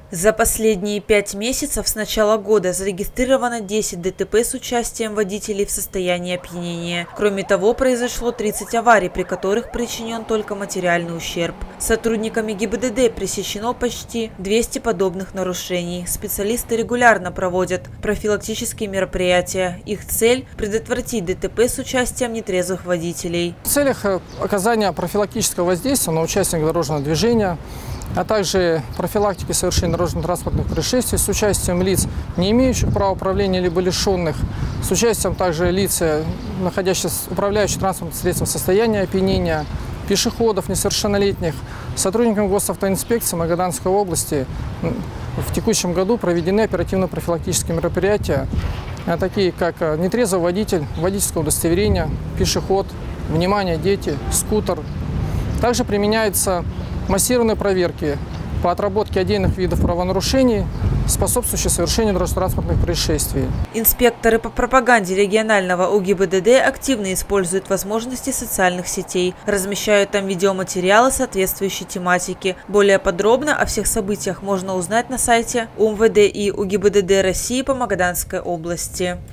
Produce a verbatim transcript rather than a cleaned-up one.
За последние пять месяцев с начала года зарегистрировано десять ДТП с участием водителей в состоянии опьянения. Кроме того, произошло тридцать аварий, при которых причинен только материальный ущерб. Сотрудниками ГИБДД пресечено почти двести подобных нарушений. Специалисты регулярно проводят профилактические мероприятия. Их цель – предотвратить ДТП с участием нетрезвых водителей. В целях оказания профилактического воздействия на участников дорожного движения, а также профилактики совершения дорожно-транспортных происшествий с участием лиц, не имеющих права управления либо лишенных, с участием также лиц, находящихся, управляющих транспортным средством в состоянии опьянения, пешеходов несовершеннолетних. Сотрудникам госавтоинспекции Магаданской области в текущем году проведены оперативно-профилактические мероприятия, такие как нетрезвый водитель, водительское удостоверение, пешеход, внимание, дети, скутер. Также применяются массированные проверки по отработке отдельных видов правонарушений, способствующих совершению дорожно-транспортных происшествий. Инспекторы по пропаганде регионального УГИБДД активно используют возможности социальных сетей, размещают там видеоматериалы соответствующей тематики. Более подробно о всех событиях можно узнать на сайте УМВД и УГИБДД России по Магаданской области.